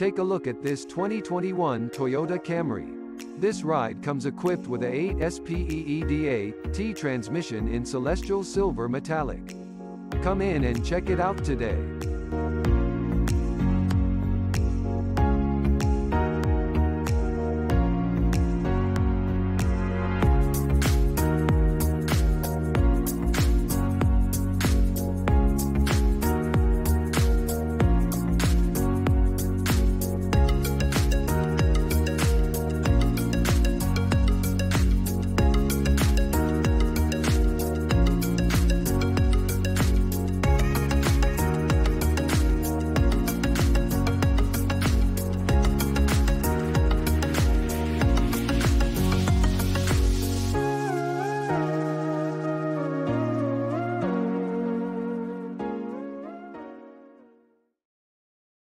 Take a look at this 2021 Toyota Camry. This ride comes equipped with a 8-speed transmission in celestial silver metallic. Come in and check it out today.